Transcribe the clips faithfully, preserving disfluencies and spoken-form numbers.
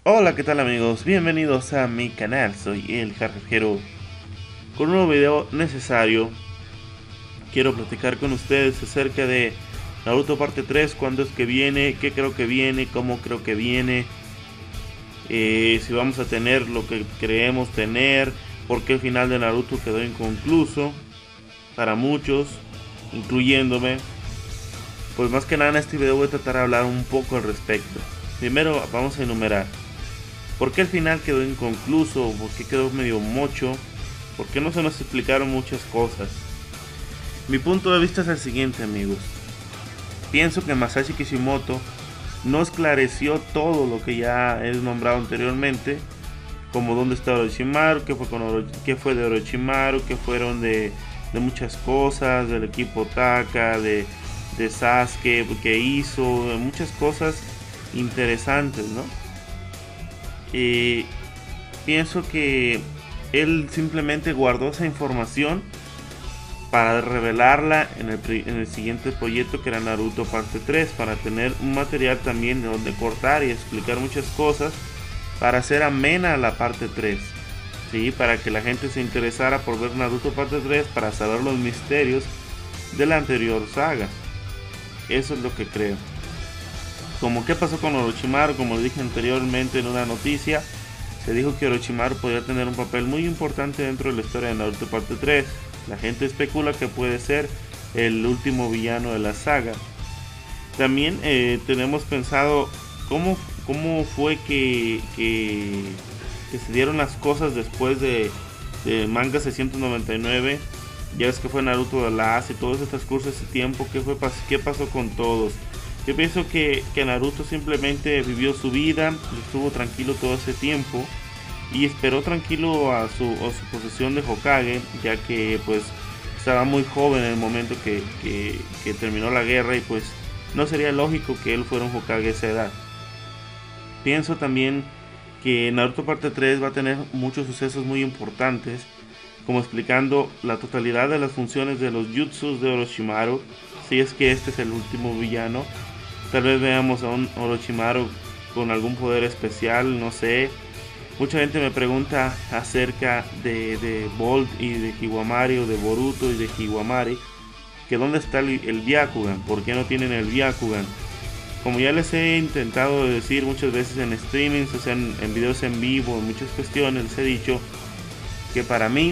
Hola, ¿qué tal amigos? Bienvenidos a mi canal, soy el Jarrejero. Con un nuevo video necesario, quiero platicar con ustedes acerca de Naruto parte tres, cuándo es que viene, qué creo que viene, cómo creo que viene, eh, si vamos a tener lo que creemos tener, por qué el final de Naruto quedó inconcluso, para muchos, incluyéndome. Pues más que nada en este video voy a tratar de hablar un poco al respecto. Primero vamos a enumerar ¿por qué el final quedó inconcluso? ¿Por qué quedó medio mocho? ¿Por qué no se nos explicaron muchas cosas? Mi punto de vista es el siguiente, amigos. Pienso que Masashi Kishimoto no esclareció todo lo que ya he nombrado anteriormente, como dónde está Orochimaru, qué fue, con Oro, qué fue de Orochimaru, qué fueron de, de muchas cosas, del equipo Taka, de, de Sasuke, qué hizo, muchas cosas interesantes, ¿no? Eh, pienso que él simplemente guardó esa información para revelarla en el, en el siguiente proyecto, que era Naruto parte tres, para tener un material también de donde cortar y explicar muchas cosas, para hacer amena la parte tres, ¿sí? Para que la gente se interesara por ver Naruto parte tres, para saber los misterios de la anterior saga. Eso es lo que creo. Como qué pasó con Orochimaru, como lo dije anteriormente en una noticia, se dijo que Orochimaru podría tener un papel muy importante dentro de la historia de Naruto parte tres. La gente especula que puede ser el último villano de la saga. También eh, tenemos pensado cómo, cómo fue que, que, que se dieron las cosas después de, de manga seiscientos noventa y nueve. Ya ves que fue Naruto de Last y todo ese transcurso, ese tiempo, qué, fue, qué pasó con todos. Yo pienso que, que Naruto simplemente vivió su vida, estuvo tranquilo todo ese tiempo y esperó tranquilo a su, a su posesión de Hokage, ya que pues estaba muy joven en el momento que, que, que terminó la guerra, y pues no sería lógico que él fuera un Hokage a esa edad. Pienso también que Naruto parte tres va a tener muchos sucesos muy importantes, como explicando la totalidad de las funciones de los jutsus de Orochimaru, si es que este es el último villano. Tal vez veamos a un Orochimaru con algún poder especial, no sé. Mucha gente me pregunta acerca de, de Bolt y de Kiwamari, o de Boruto y de Kiwamari, que dónde está el, el Byakugan, por qué no tienen el Byakugan. Como ya les he intentado decir muchas veces en streamings, o sea en, en videos en vivo, en muchas cuestiones, les he dicho que para mí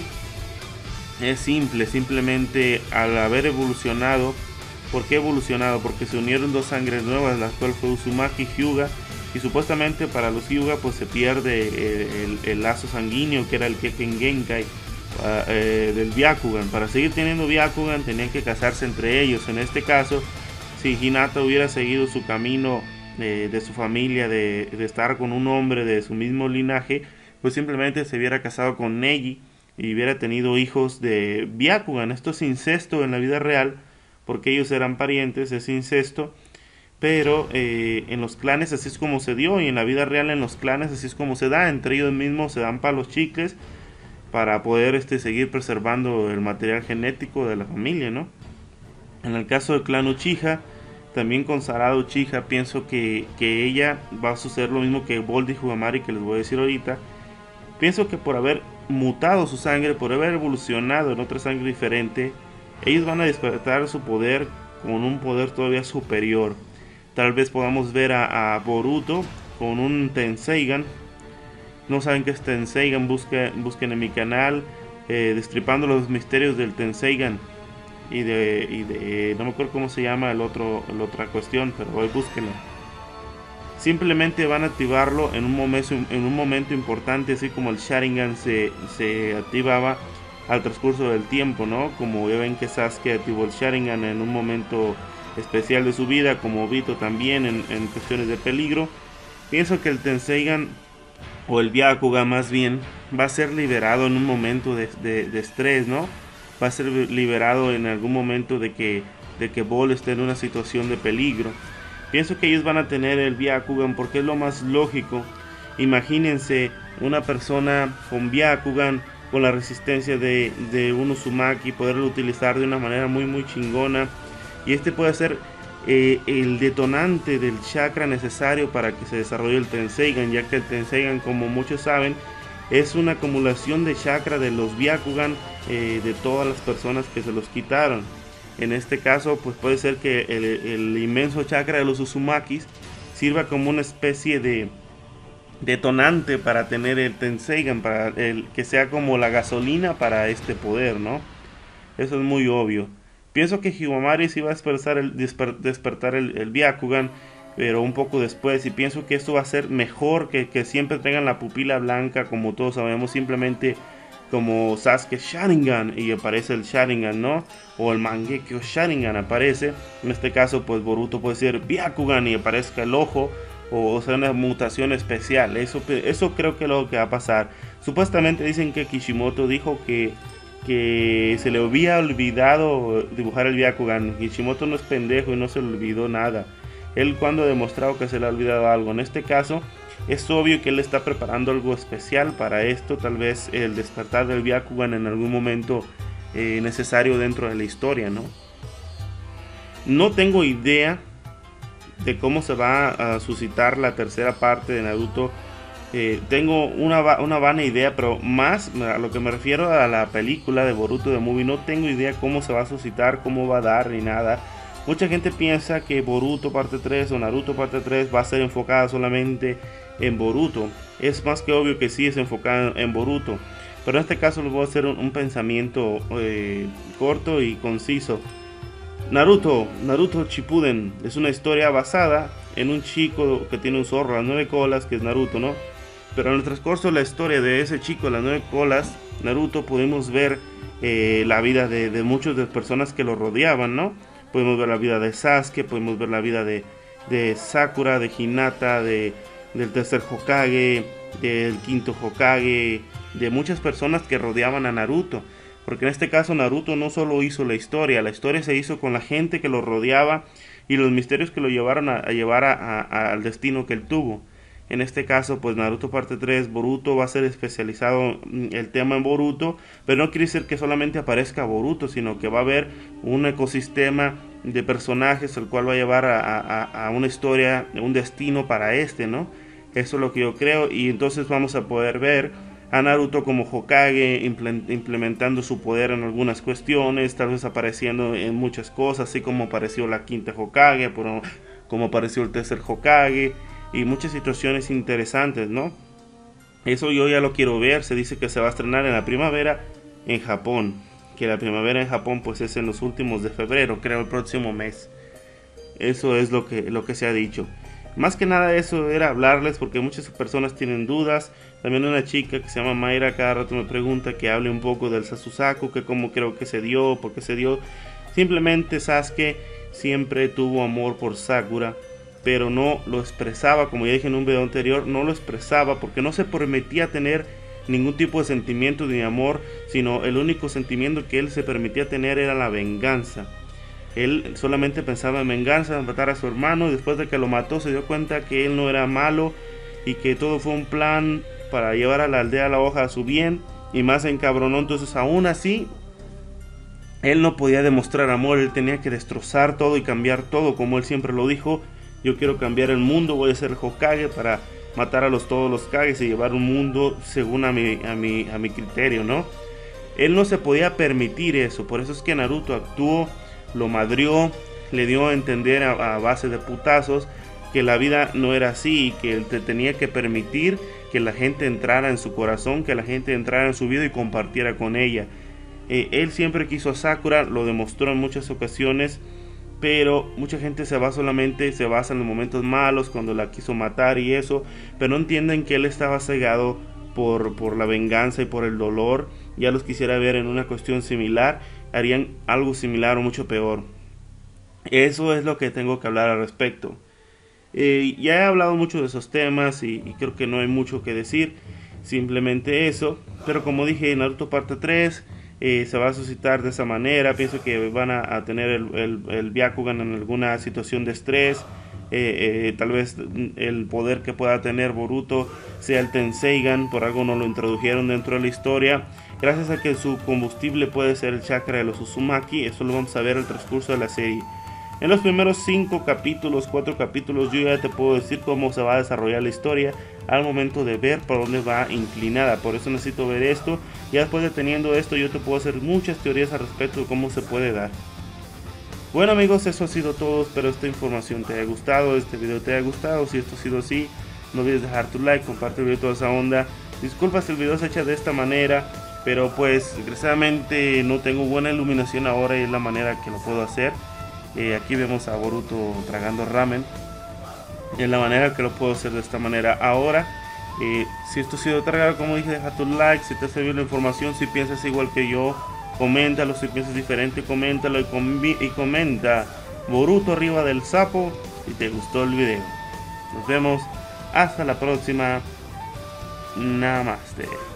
es simple, simplemente al haber evolucionado. ¿Por qué evolucionado? Porque se unieron dos sangres nuevas, la cual fue Uzumaki y Hyuga, y supuestamente para los Hyuga pues se pierde el, el, el lazo sanguíneo, que era el Kekken Genkai uh, eh, del Byakugan. Para seguir teniendo Byakugan tenían que casarse entre ellos. En este caso, si Hinata hubiera seguido su camino eh, de su familia, de, de estar con un hombre de su mismo linaje, pues simplemente se hubiera casado con Neji y hubiera tenido hijos de Byakugan. Esto es incesto en la vida real, porque ellos eran parientes, es incesto, pero eh, en los clanes así es como se dio, y en la vida real en los clanes así es como se da, entre ellos mismos se dan palos chicles para poder este, seguir preservando el material genético de la familia, ¿no? En el caso del clan Uchiha, también con Sarada Uchiha, pienso que, que ella va a suceder lo mismo que Bolt y Hyugamari, que les voy a decir ahorita. Pienso que por haber mutado su sangre, por haber evolucionado en otra sangre diferente, ellos van a despertar su poder con un poder todavía superior. Tal vez podamos ver a, a Boruto con un Tenseigan. No saben qué es Tenseigan, busquen, busquen en mi canal eh, destripando los misterios del Tenseigan y de, y de no me acuerdo cómo se llama el otro, la otra cuestión, pero hoy búsquenlo. Simplemente van a activarlo en un momento, en un momento importante, así como el Sharingan se, se activaba al transcurso del tiempo, ¿no? Como ya ven que Sasuke activó el Sharingan en un momento especial de su vida, como Obito también en, en cuestiones de peligro. Pienso que el Tenseigan, o el Byakugan más bien, va a ser liberado en un momento de, de, de estrés, ¿no? Va a ser liberado en algún momento de que, de que Ball esté en una situación de peligro. Pienso que ellos van a tener el Byakugan porque es lo más lógico. Imagínense una persona con Byakugan, con la resistencia de, de un Uzumaki, poderlo utilizar de una manera muy muy chingona, y este puede ser eh, el detonante del chakra necesario para que se desarrolle el Tenseigan, ya que el Tenseigan, como muchos saben, es una acumulación de chakra de los Byakugan, eh, de todas las personas que se los quitaron. En este caso, pues puede ser que el, el inmenso chakra de los Uzumakis sirva como una especie de detonante para tener el Tenseigan, para el, que sea como la gasolina para este poder, ¿no? Eso es muy obvio. Pienso que Higomari sí va a despertar el, desper, despertar el, el Byakugan, pero un poco después, y pienso que esto va a ser mejor que, que siempre tengan la pupila blanca, como todos sabemos, simplemente como Sasuke Sharingan y aparece el Sharingan, ¿no? O el Mangekyo Sharingan aparece. En este caso, pues Boruto puede ser Byakugan y aparezca el ojo, o, o sea, una mutación especial. Eso, eso creo que es lo que va a pasar. Supuestamente dicen que Kishimoto dijo que, que se le había olvidado dibujar el Byakugan. Kishimoto no es pendejo y no se le olvidó nada. Él cuando ha demostrado que se le ha olvidado algo. En este caso es obvio que él está preparando algo especial para esto. Tal vez el despertar del Byakugan en algún momento eh, necesario dentro de la historia, ¿no? No tengo idea de cómo se va a suscitar la tercera parte de Naruto. Eh, tengo una, una vana idea, pero más a lo que me refiero a la película de Boruto de Movie, no tengo idea cómo se va a suscitar, cómo va a dar ni nada. Mucha gente piensa que Boruto parte tres o Naruto parte tres va a ser enfocada solamente en Boruto. Es más que obvio que sí es enfocada en Boruto, pero en este caso les voy a hacer un, un pensamiento eh, corto y conciso. Naruto, Naruto Shippuden es una historia basada en un chico que tiene un zorro a las nueve colas, que es Naruto, ¿no? Pero en el transcurso de la historia de ese chico a las nueve colas, Naruto, pudimos ver eh, la vida de, de muchas de las personas que lo rodeaban, ¿no? Podemos ver la vida de Sasuke, podemos ver la vida de, de Sakura, de Hinata, de, del tercer Hokage, del quinto Hokage, de muchas personas que rodeaban a Naruto. Porque en este caso Naruto no solo hizo la historia, la historia se hizo con la gente que lo rodeaba y los misterios que lo llevaron a, a llevar a, a, al destino que él tuvo. En este caso, pues Naruto parte tres, Boruto va a ser especializado el tema en Boruto, pero no quiere decir que solamente aparezca Boruto, sino que va a haber un ecosistema de personajes el cual va a llevar a, a, a una historia, un destino para este, ¿no? Eso es lo que yo creo, y entonces vamos a poder ver a Naruto como Hokage implementando su poder en algunas cuestiones, tal vez apareciendo en muchas cosas, así como apareció la quinta Hokage, como apareció el tercer Hokage, y muchas situaciones interesantes, ¿no? Eso yo ya lo quiero ver. Se dice que se va a estrenar en la primavera en Japón, que la primavera en Japón pues es en los últimos de febrero, creo, el próximo mes. Eso es lo que, lo que se ha dicho. Más que nada eso era hablarles porque muchas personas tienen dudas. También una chica que se llama Mayra cada rato me pregunta que hable un poco del Sasusaku, que cómo creo que se dio, por qué se dio. Simplemente Sasuke siempre tuvo amor por Sakura, pero no lo expresaba, como ya dije en un video anterior, no lo expresaba porque no se permitía tener ningún tipo de sentimiento ni amor, sino el único sentimiento que él se permitía tener era la venganza. Él solamente pensaba en venganza, en matar a su hermano, y después de que lo mató se dio cuenta que él no era malo y que todo fue un plan para llevar a la aldea a la hoja a su bien, y más se encabronó. Entonces aún así él no podía demostrar amor, él tenía que destrozar todo y cambiar todo, como él siempre lo dijo: yo quiero cambiar el mundo, voy a ser Hokage para matar a los, todos los Kages y llevar un mundo según a mi, a mi, a mi criterio, ¿no? Él no se podía permitir eso, por eso es que Naruto actuó, lo madrió, le dio a entender a, a base de putazos que la vida no era así y que él te tenía que permitir que la gente entrara en su corazón, que la gente entrara en su vida y compartiera con ella. Eh, él siempre quiso a Sakura, lo demostró en muchas ocasiones, pero mucha gente se va solamente, se basa en los momentos malos, cuando la quiso matar y eso, pero no entienden que él estaba cegado por, por la venganza y por el dolor. Ya los quisiera ver en una cuestión similar, harían algo similar o mucho peor. Eso es lo que tengo que hablar al respecto. Eh, ya he hablado mucho de esos temas y, y creo que no hay mucho que decir, simplemente eso. Pero como dije, Naruto parte tres eh, se va a suscitar de esa manera. Pienso que van a, a tener el, el, el Byakugan en alguna situación de estrés. Eh, eh, tal vez el poder que pueda tener Boruto sea el Tenseigan, por algo no lo introdujeron dentro de la historia, gracias a que su combustible puede ser el chakra de los Uzumaki. Eso lo vamos a ver en el transcurso de la serie. En los primeros cinco capítulos, cuatro capítulos, yo ya te puedo decir cómo se va a desarrollar la historia al momento de ver por dónde va inclinada. Por eso necesito ver esto. Ya después de teniendo esto, yo te puedo hacer muchas teorías al respecto de cómo se puede dar. Bueno amigos, eso ha sido todo. Espero esta información te haya gustado, este video te haya gustado. Si esto ha sido así, no olvides dejar tu like, comparte el video, toda esa onda. Disculpa si el video se echa de esta manera, pero pues desgraciadamente no tengo buena iluminación ahora y es la manera que lo puedo hacer. Eh, aquí vemos a Boruto tragando ramen. Es la manera que lo puedo hacer de esta manera ahora. Eh, si esto ha sido cargado, como dije, deja tu like. Si te ha servido la información, si piensas igual que yo, coméntalo. Si piensas diferente, coméntalo. Y, com y comenta Boruto arriba del sapo si te gustó el video. Nos vemos hasta la próxima. Namaste.